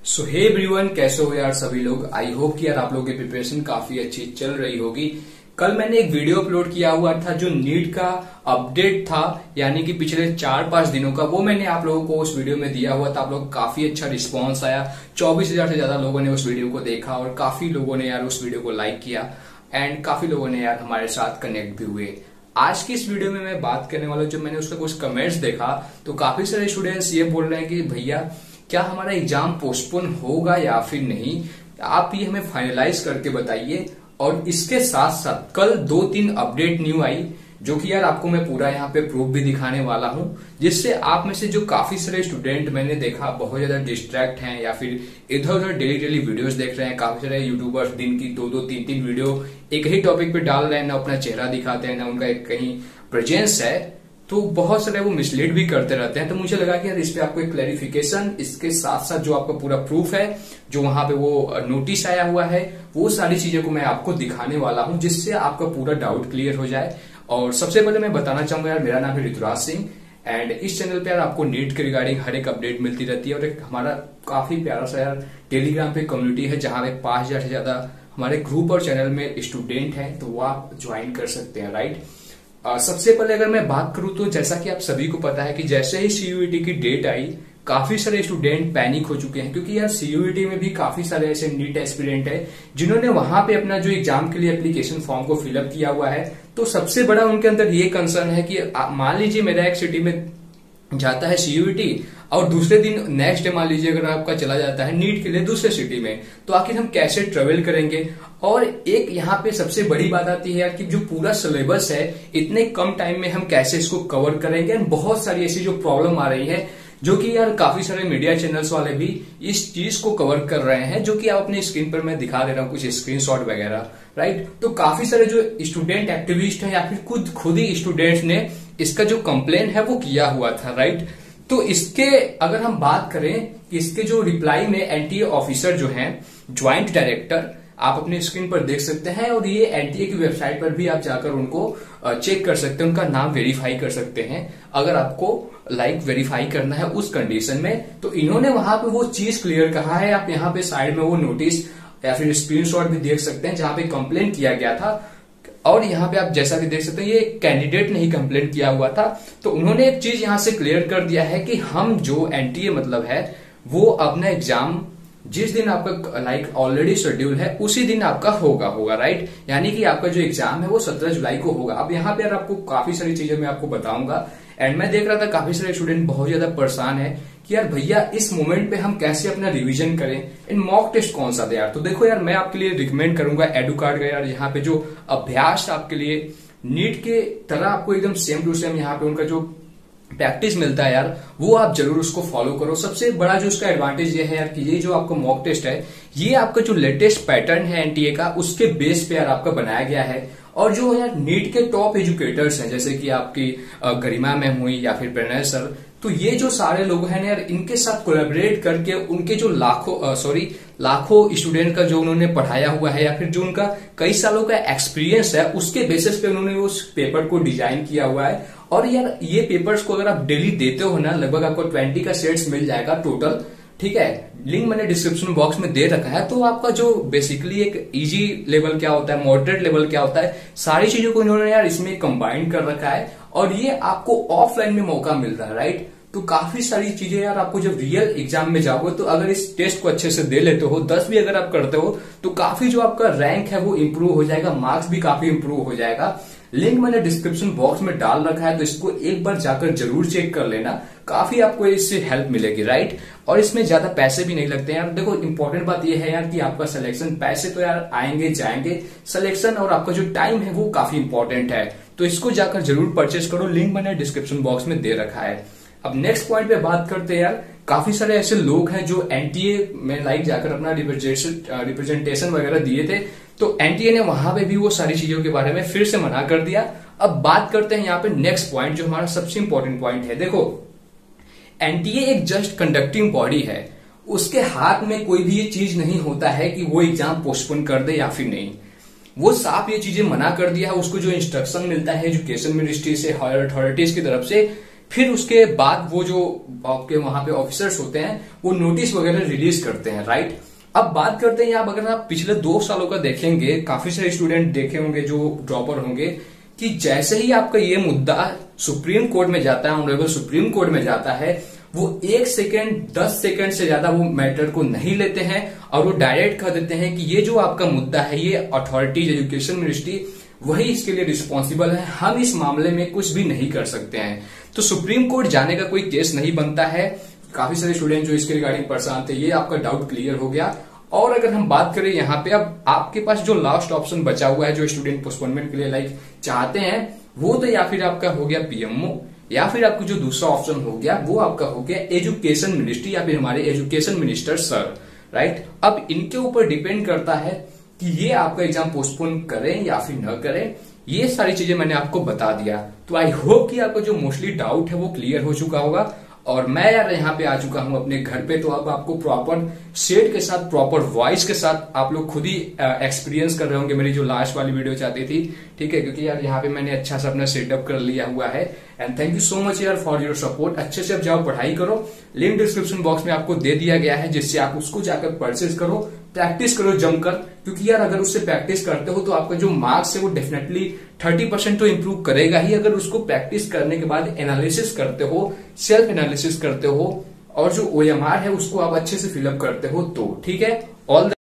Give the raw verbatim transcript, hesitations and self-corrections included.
सो hey everyone, कैसे हो यार सभी लोग। आई होप कि यार आप लोगों की प्रिपरेशन काफी अच्छी चल रही होगी। कल मैंने एक वीडियो अपलोड किया हुआ था जो नीट का अपडेट था, यानी कि पिछले चार पांच दिनों का, वो मैंने आप लोगों को उस वीडियो में दिया हुआ था। आप लोगों को काफी अच्छा रिस्पॉन्स आया। चौबीस हजार से ज्यादा लोगों ने उस वीडियो को देखा और काफी लोगों ने यार उस वीडियो को लाइक किया एंड काफी लोगों ने यार हमारे साथ कनेक्ट भी हुए। आज की इस वीडियो में मैं बात करने वाला हूं, जो मैंने उसका कुछ कमेंट्स देखा तो काफी सारे स्टूडेंट्स ये बोल रहे हैं कि भैया क्या हमारा एग्जाम पोस्टपोन होगा या फिर नहीं, आप ये हमें फाइनलाइज करके बताइए। और इसके साथ साथ कल दो तीन अपडेट न्यू आई जो कि यार आपको मैं पूरा यहाँ पे प्रूफ भी दिखाने वाला हूं, जिससे आप में से जो काफी सारे स्टूडेंट मैंने देखा बहुत ज्यादा डिस्ट्रैक्ट हैं या फिर इधर उधर डेली डेली वीडियोस देख रहे हैं। काफी सारे यूट्यूबर्स दिन की दो दो तीन तीन वीडियो एक ही टॉपिक पे डाल रहे हैं, ना अपना चेहरा दिखाते हैं ना उनका एक कहीं प्रेजेंस है, तो बहुत सारे वो मिसलीड भी करते रहते हैं। तो मुझे लगा कि यार इस पे आपको एक क्लैरिफिकेशन, इसके साथ साथ जो आपका पूरा प्रूफ है, जो वहां पे वो नोटिस आया हुआ है, वो सारी चीजें को मैं आपको दिखाने वाला हूं, जिससे आपका पूरा डाउट क्लियर हो जाए। और सबसे पहले मैं बताना चाहूंगा यार, मेरा नाम है ऋतुराज सिंह एंड इस चैनल पे यार आपको नीट के रिगार्डिंग हर एक अपडेट मिलती रहती है। और एक हमारा काफी प्यारा सा यार टेलीग्राम पे कम्युनिटी है, जहां पे पांच हजार से ज्यादा हमारे ग्रुप और चैनल में स्टूडेंट हैं, तो वो आप ज्वाइन कर सकते हैं। राइट, Uh, सबसे पहले अगर मैं बात करूं तो जैसा कि आप सभी को पता है कि जैसे ही सीयूईटी की डेट आई, काफी सारे स्टूडेंट पैनिक हो चुके हैं, क्योंकि यार सीयूईटी में भी काफी सारे ऐसे नीट एस्पिरेंट है जिन्होंने वहां पे अपना जो एग्जाम के लिए एप्लीकेशन फॉर्म को फिलअप किया हुआ है। तो सबसे बड़ा उनके अंदर ये कंसर्न है कि मान लीजिए मेरा एक सिटी में जाता है सीयूईटी और दूसरे दिन नेक्स्ट डे मान लीजिए अगर आपका चला जाता है नीट के लिए दूसरे सिटी में, तो आखिर हम कैसे ट्रेवल करेंगे। और एक यहाँ पे सबसे बड़ी बात आती है यार कि जो पूरा सिलेबस है इतने कम टाइम में हम कैसे इसको कवर करेंगे। एंड बहुत सारी ऐसी जो प्रॉब्लम आ रही है, जो कि यार काफी सारे मीडिया चैनल्स वाले भी इस चीज को कवर कर रहे हैं, जो कि आप अपनी स्क्रीन पर मैं दिखा दे रहा हूँ कुछ स्क्रीनशॉट वगैरह। राइट, तो काफी सारे जो स्टूडेंट एक्टिविस्ट है या फिर खुद खुद ही स्टूडेंट्स ने इसका जो कंप्लेन है वो किया हुआ था। राइट, तो इसके अगर हम बात करें, इसके जो रिप्लाई में एनटीए ऑफिसर जो हैं, ज्वाइंट डायरेक्टर, आप अपने स्क्रीन पर देख सकते हैं, और ये एनटीए की वेबसाइट पर भी आप जाकर उनको चेक कर सकते हैं, उनका नाम वेरीफाई कर सकते हैं अगर आपको लाइक वेरीफाई करना है उस कंडीशन में। तो इन्होंने वहां पे वो चीज क्लियर कहा है। आप यहाँ पे साइड में वो नोटिस या फिर स्क्रीनशॉट भी देख सकते हैं जहां पे कंप्लेन किया गया था। और यहाँ पे आप जैसा कि देख सकते हैं ये कैंडिडेट ने ही कंप्लेन किया हुआ था। तो उन्होंने एक चीज यहाँ से क्लियर कर दिया है कि हम जो एनटीए मतलब है वो अपना एग्जाम जिस दिन आपका लाइक ऑलरेडी शेड्यूल है उसी दिन आपका होगा होगा राइट, यानी कि आपका जो एग्जाम है वो सत्रह जुलाई को होगा। अब यहाँ पे यार आपको काफी सारी चीजें मैं आपको बताऊंगा। एंड मैं देख रहा था काफी सारे स्टूडेंट बहुत ज्यादा परेशान है कि यार भैया इस मोमेंट पे हम कैसे अपना रिवीजन करें, इन मॉक टेस्ट कौन सा दे यार। तो देखो यार, मैं आपके लिए रिकमेंड करूंगा एडुकार्ड का यार, यहाँ पे जो अभ्यास आपके लिए नीट के तरह आपको एकदम सेम टू सेम यहाँ पे उनका जो प्रैक्टिस मिलता है यार, वो आप जरूर उसको फॉलो करो। सबसे बड़ा जो उसका एडवांटेज ये है यार कि ये जो आपका मॉक टेस्ट है, ये आपका जो लेटेस्ट पैटर्न है एनटीए का, उसके बेस पे यार आपका बनाया गया है। और जो यार नीट के टॉप एजुकेटर्स हैं, जैसे कि आपकी गरिमा मैम हुई या फिर प्रणय सर, तो ये जो सारे लोग हैं यार, इनके साथ कोलैबोरेट करके उनके जो लाखों सॉरी लाखों स्टूडेंट का जो उन्होंने पढ़ाया हुआ है या फिर जो उनका कई सालों का एक्सपीरियंस है, उसके बेसिस पे उन्होंने उस पेपर को डिजाइन किया हुआ है। और यार ये पेपर्स को अगर आप डेली देते हो ना, लगभग आपको ट्वेंटी का सेट्स मिल जाएगा टोटल। ठीक है, लिंक मैंने डिस्क्रिप्शन बॉक्स में दे रखा है। तो आपका जो बेसिकली एक इजी लेवल क्या होता है, मॉडरेट लेवल क्या होता है, सारी चीजों को इन्होंने यार इसमें कंबाइन कर रखा है, और ये आपको ऑफलाइन में मौका मिल रहा है। राइट, तो काफी सारी चीजें यार आपको जब रियल एग्जाम में जाओगे, तो अगर इस टेस्ट को अच्छे से दे लेते हो, दस भी अगर आप करते हो, तो काफी जो आपका रैंक है वो इंप्रूव हो जाएगा, मार्क्स भी काफी इंप्रूव हो जाएगा। लिंक मैंने डिस्क्रिप्शन बॉक्स में डाल रखा है, तो इसको एक बार जाकर जरूर चेक कर लेना, काफी आपको इससे हेल्प मिलेगी। राइट, और इसमें ज्यादा पैसे भी नहीं लगते हैं यार। देखो इंपॉर्टेंट बात यह है यार कि आपका सिलेक्शन, पैसे तो यार आएंगे जाएंगे, सिलेक्शन और आपका जो टाइम है वो काफी इंपॉर्टेंट है। तो इसको जाकर जरूर परचेस करो, लिंक मैंने डिस्क्रिप्शन बॉक्स में दे रखा है। अब नेक्स्ट पॉइंट पे बात करते हैं यार, काफी सारे ऐसे लोग हैं जो एनटीए में लाइक जाकर अपना रिप्रेजेंटेशन वगैरह दिए थे, तो एनटीए ने वहां पे भी वो सारी चीजों के बारे में फिर से मना कर दिया। अब बात करते हैं यहाँ पे नेक्स्ट पॉइंट, जो हमारा सबसे इंपॉर्टेंट पॉइंट है। देखो, एनटीए एक जस्ट कंडक्टिंग बॉडी है, उसके हाथ में कोई भी ये चीज नहीं होता है कि वो एग्जाम पोस्टपोन कर दे या फिर नहीं। वो साफ ये चीजें मना कर दिया है। उसको जो इंस्ट्रक्शन मिलता है एजुकेशन मिनिस्ट्री से, हायर अथॉरिटीज की तरफ से, फिर उसके बाद वो जो आपके वहां पे ऑफिसर्स होते हैं वो नोटिस वगैरह रिलीज करते हैं, राइट। अब बात करते हैं, आप अगर आप पिछले दो सालों का देखेंगे, काफी सारे स्टूडेंट देखे होंगे जो ड्रॉपर होंगे, कि जैसे ही आपका ये मुद्दा सुप्रीम कोर्ट में जाता है, ऑनरेबल सुप्रीम कोर्ट में जाता है, वो एक सेकेंड दस सेकेंड से ज्यादा वो मैटर को नहीं लेते हैं और वो डायरेक्ट कह देते हैं कि ये जो आपका मुद्दा है, ये अथॉरिटीज, एजुकेशन मिनिस्ट्री वही इसके लिए रिस्पॉन्सिबल है, हम इस मामले में कुछ भी नहीं कर सकते हैं। तो सुप्रीम कोर्ट जाने का कोई केस नहीं बनता है। काफी सारे स्टूडेंट जो इसके रिगार्डिंग परेशान थे, ये आपका डाउट क्लियर हो गया। और अगर हम बात करें यहाँ पे, अब आपके पास जो लास्ट ऑप्शन बचा हुआ है, जो स्टूडेंट पोस्टपोनमेंट के लिए लाइक चाहते हैं, वो तो या फिर आपका हो गया पीएमओ, या फिर आपको जो दूसरा ऑप्शन हो गया वो आपका हो गया एजुकेशन मिनिस्ट्री या फिर हमारे एजुकेशन मिनिस्टर सर, राइट। अब इनके ऊपर डिपेंड करता है कि ये आपका एग्जाम पोस्टपोन करें या फिर न करें। ये सारी चीजें मैंने आपको बता दिया, तो आई होप कि आपको जो मोस्टली डाउट है वो क्लियर हो चुका होगा। और मैं यार यहाँ पे आ चुका हूँ अपने घर पे, तो अब आपको प्रॉपर शेड के साथ, प्रॉपर वॉइस के साथ आप लोग खुद ही एक्सपीरियंस कर रहे होंगे मेरी जो लास्ट वाली वीडियो चाहती थी, ठीक है, क्योंकि यार यहाँ पे मैंने अच्छा सा अपना सेटअप कर लिया हुआ है। And thank you so much यार फॉर योर सपोर्ट। अच्छे से अब जाओ पढ़ाई करो, लिंक डिस्क्रिप्शन बॉक्स में आपको दे दिया गया है, जिससे आप उसको जाकर परचेज करो, प्रैक्टिस करो जमकर, क्योंकि यार अगर उससे प्रैक्टिस करते हो तो आपका जो मार्क्स है वो डेफिनेटली थर्टी परसेंट तो इंप्रूव करेगा ही। अगर उसको प्रैक्टिस करने के बाद एनालिसिस करते हो, सेल्फ एनालिसिस करते हो, और जो ओएमआर है उसको आप अच्छे से फिलअप करते हो, तो ठीक है। ऑल